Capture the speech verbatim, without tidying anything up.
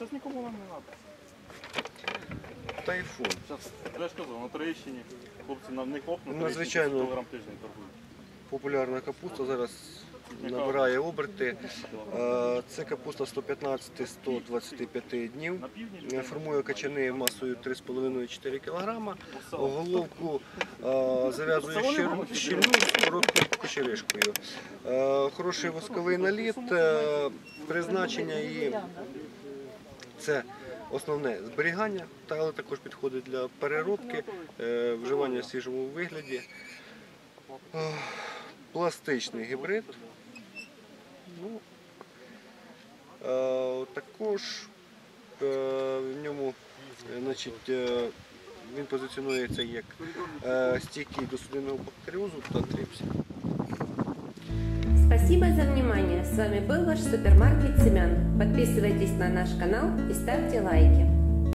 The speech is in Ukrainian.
Сейчас никому нам не надо. Тайфун. Сейчас, я ж казав, на Троєщині хлопці нам не хлопнуть, Ну, звичайно. кілограм тиждень торгують. Популярна капуста зараз набирає оберти. Е, Це капуста сто п'ятнадцять - сто двадцять п'ять днів. На півдні Формує качани масою три з половиною - чотири кілограма. Головку е, зав'язує щир- щільну з короткою кочеришкою. Е, Хороший восковий наліт. Е, Призначення її це основне зберігання, та, але також підходить для переробки, е, вживання в свіжому вигляді. Е, Пластичний гібрид. Ну, е, також е, в ньому е, значить, е, він позиціонується як е, стійкий до судинного бактеріозу та трипсі. Спасибо за внимание. С вами был ваш супермаркет семян. Подписывайтесь на наш канал и ставьте лайки.